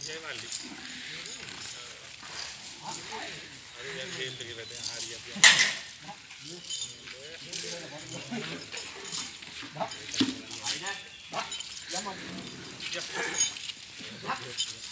जय वाली अरे यार खेल के रहते हैं हारिया पे